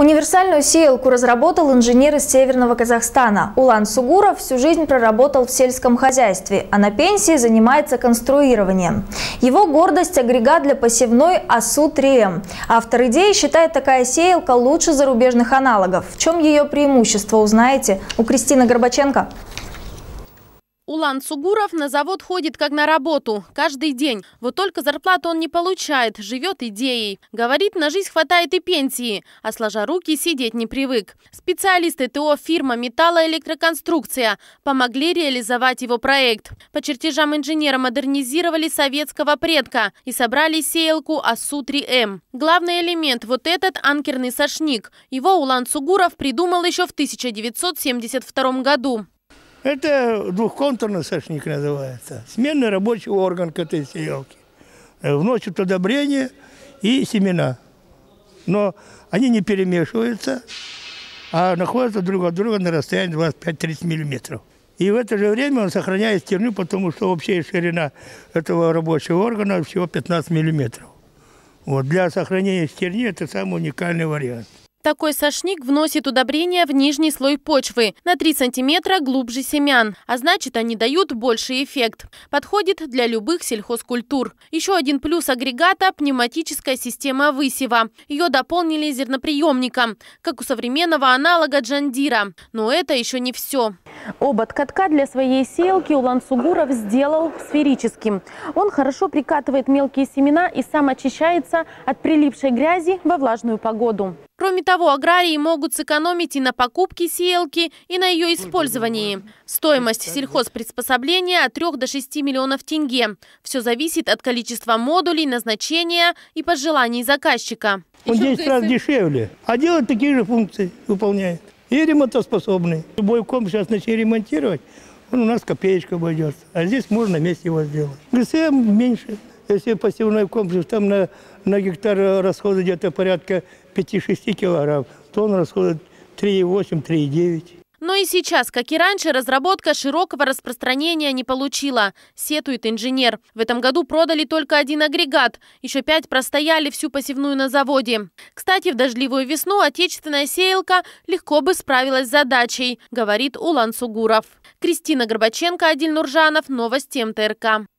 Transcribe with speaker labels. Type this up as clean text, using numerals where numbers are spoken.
Speaker 1: Универсальную сеялку разработал инженер из Северного Казахстана. Улан Сугуров всю жизнь проработал в сельском хозяйстве, а на пенсии занимается конструированием. Его гордость – агрегат для посевной АСУ-3М. Автор идеи считает, такая сеялка лучше зарубежных аналогов. В чем ее преимущество, узнаете у Кристины Горбаченко.
Speaker 2: Улан Сугуров на завод ходит как на работу, каждый день. Вот только зарплату он не получает, живет идеей. Говорит, на жизнь хватает и пенсии, а сложа руки сидеть не привык. Специалисты ТО фирма «Металлоэлектроконструкция» помогли реализовать его проект. По чертежам инженера модернизировали советского предка и собрали сеялку АСУ-3М. Главный элемент – вот этот анкерный сошник. Его Улан Сугуров придумал еще в 1972 году.
Speaker 3: Это двухконтурный сошник называется. Сменный рабочий орган к этой сеялке. Вносят удобрения и семена. Но они не перемешиваются, а находятся друг от друга на расстоянии 25-30 мм. И в это же время он сохраняет стерню, потому что общая ширина этого рабочего органа всего 15 мм. Вот. Для сохранения стерни это самый уникальный вариант.
Speaker 2: Такой сошник вносит удобрения в нижний слой почвы на 3 сантиметра глубже семян, а значит, они дают больший эффект. Подходит для любых сельхозкультур. Еще один плюс агрегата – пневматическая система высева. Ее дополнили зерноприемником, как у современного аналога John Deere. Но это еще не все.
Speaker 4: Обод катка для своей сеялки Улан Сугуров сделал сферическим. Он хорошо прикатывает мелкие семена и сам очищается от прилипшей грязи во влажную погоду.
Speaker 2: Кроме того, аграрии могут сэкономить и на покупке сеялки, и на ее использовании. Стоимость сельхозприспособления от 3 до 6 миллионов тенге. Все зависит от количества модулей, назначения и пожеланий заказчика.
Speaker 3: Он 10 раз дешевле, а делать такие же функции выполняет. И ремонтоспособный. Любой комп сейчас начали ремонтировать, он у нас копеечка обойдется. А здесь можно на месте его сделать. ГСМ меньше. Если посевной комплекс, там на гектар расходы где-то порядка 5-6 килограмм, то он расходует 3,8-3,9.
Speaker 2: Но и сейчас, как и раньше, разработка широкого распространения не получила, сетует инженер. В этом году продали только один агрегат, еще 5 простояли всю посевную на заводе. Кстати, в дождливую весну отечественная сеялка легко бы справилась с задачей, говорит Улан Сугуров. Кристина Горбаченко, Адиль Нуржанов, новости МТРК.